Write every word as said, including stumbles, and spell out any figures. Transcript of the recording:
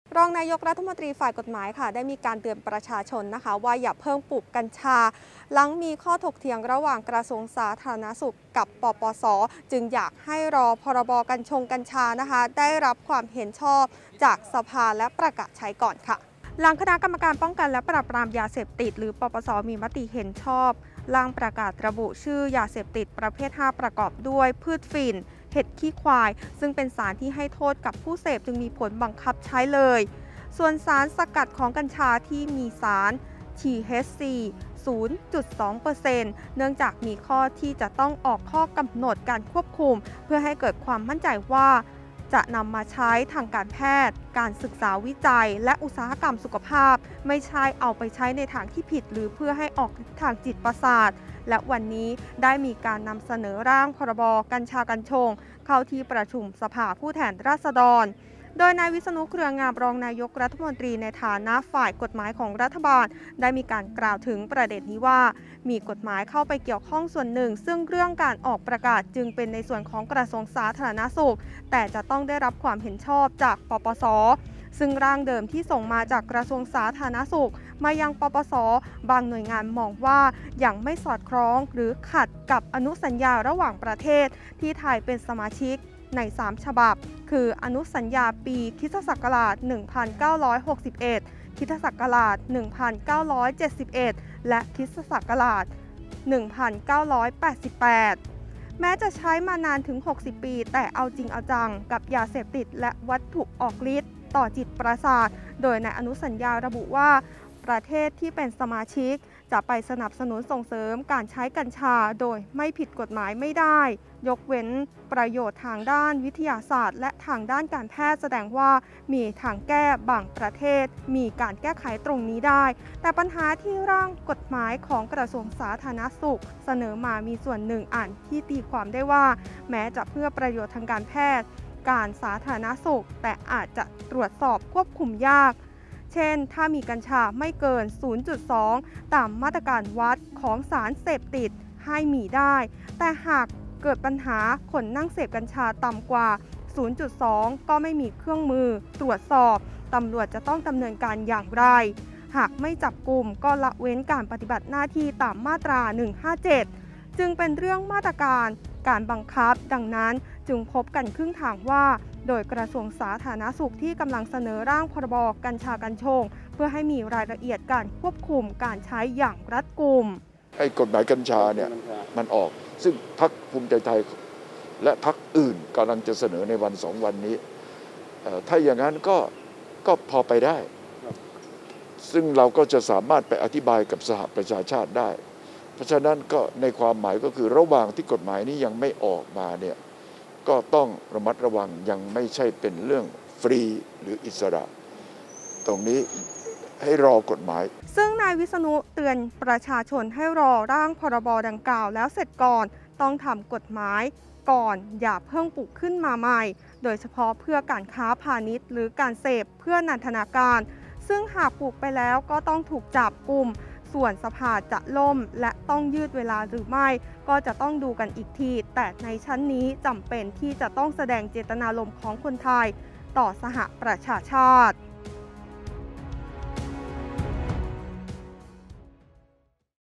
รองนายกรัฐมนตรีฝ่ายกฎหมายค่ะได้มีการเตือนประชาชนนะคะว่าอย่าเพิ่งปลูกกัญชาหลังมีข้อถกเถียงระหว่างกระทรวงสาธารณสุขกับปปส.จึงอยากให้รอพรบกัญชงกัญชานะคะได้รับความเห็นชอบจากสภาและประกาศใช้ก่อนค่ะหลังคณะกรรมการป้องกันและปราบปรามยาเสพติดหรือปปส.มีมติเห็นชอบร่างประกาศระบุชื่อยาเสพติดประเภทห้าประกอบด้วยพืชฝิ่นเห็ดขี้ควายซึ่งเป็นสารที่ให้โทษกับผู้เสพจึงมีผลบังคับใช้เลยส่วนสารสกัดของกัญชาที่มีสาร ที เอช ซี ศูนย์จุดสองเปอร์เซ็นต์ เนื่องจากมีข้อที่จะต้องออกข้อกำหนดการควบคุมเพื่อให้เกิดความมั่นใจว่าจะนำมาใช้ทางการแพทย์การศึกษาวิจัยและอุตสาหกรรมสุขภาพไม่ใช่เอาไปใช้ในทางที่ผิดหรือเพื่อให้ออกทางจิตประสาทและวันนี้ได้มีการนำเสนอร่างพรบกัญชากัญชงเข้าที่ประชุมสภาผู้แทนราษฎรโดยนายวิษณุเครืองามรองนายกรัฐมนตรีในฐานะฝ่ายกฎหมายของรัฐบาลได้มีการกล่าวถึงประเด็นนี้ว่ามีกฎหมายเข้าไปเกี่ยวข้องส่วนหนึ่งซึ่งเรื่องการออกประกาศจึงเป็นในส่วนของกระทรวงสาธารณสุขแต่จะต้องได้รับความเห็นชอบจากปปส.ซึ่งร่างเดิมที่ส่งมาจากกระทรวงสาธารณสุขมายังปปส.บางหน่วยงานมองว่ายังไม่สอดคล้องหรือขัดกับอนุสัญญาระหว่างประเทศที่ไทยเป็นสมาชิกในสามฉบับคืออนุสัญญาปีคริสตศักราช หนึ่งพันเก้าร้อยหกสิบเอ็ด คริสตศักราช หนึ่งพันเก้าร้อยเจ็ดสิบเอ็ด และคริสตศักราช หนึ่งพันเก้าร้อยแปดสิบแปด แม้จะใช้มานานถึง หกสิบ ปีแต่เอาจริงเอาจังกับยาเสพติดและวัตถุออกฤทธิ์ต่อจิตประสาทโดยในอนุสัญญาระบุว่าประเทศที่เป็นสมาชิกจะไปสนับสนุนส่งเสริมการใช้กัญชาโดยไม่ผิดกฎหมายไม่ได้ยกเว้นประโยชน์ทางด้านวิทยาศาสตร์และทางด้านการแพทย์แสดงว่ามีทางแก้บางประเทศมีการแก้ไขตรงนี้ได้แต่ปัญหาที่ร่างกฎหมายของกระทรวงสาธารณสุขเสนอมามีส่วนหนึ่งอ่านที่ตีความได้ว่าแม้จะเพื่อประโยชน์ทางการแพทย์การสาธารณสุขแต่อาจจะตรวจสอบควบคุมยากเช่นถ้ามีกัญชาไม่เกิน ศูนย์จุดสอง ตามมาตรการวัดของสารเสพติดให้มีได้แต่หากเกิดปัญหาคนนั่งเสพกัญชาต่ำกว่า ศูนย์จุดสอง ก็ไม่มีเครื่องมือตรวจสอบตำรวจจะต้องดำเนินการอย่างไรหากไม่จับกุมก็ละเว้นการปฏิบัติหน้าที่ตามมาตรา หนึ่งห้าเจ็ด จึงเป็นเรื่องมาตรการการบังคับดังนั้นจึงพบกันครึ่งทางว่าโดยกระทรวงสาธารณสุขที่กำลังเสนอร่างพรบกัญชากัญชงเพื่อให้มีรายละเอียดการควบคุมการใช้อย่างรัดกุมไอ้กฎหมายกัญชาเนี่ยมันออกซึ่งพรรคภูมิใจไทยและพรรคอื่นกำลังจะเสนอในวันสองวันนี้ถ้าอย่างนั้นก็ก็พอไปได้ซึ่งเราก็จะสามารถไปอธิบายกับสหประชาชาติได้เพราะฉะนั้นก็ในความหมายก็คือระหว่างที่กฎหมายนี้ยังไม่ออกมาเนี่ยก็ต้องระมัดระวังยังไม่ใช่เป็นเรื่องฟรีหรืออิสระตรงนี้ให้รอกฎหมายซึ่งนายวิษณุเตือนประชาชนให้รอร่างพรบดังกล่าวแล้วเสร็จก่อนต้องทำกฎหมายก่อนอย่าเพิ่งปลูกขึ้นมาใหม่โดยเฉพาะเพื่อการค้าพาณิชย์หรือการเสพเพื่อนันทนาการซึ่งหากปลูกไปแล้วก็ต้องถูกจับกุมส่วนสภาจะล่มและต้องยืดเวลาหรือไม่ก็จะต้องดูกันอีกทีแต่ในชั้นนี้จำเป็นที่จะต้องแสดงเจตนารมณ์ของคนไทยต่อสหประชาชาติ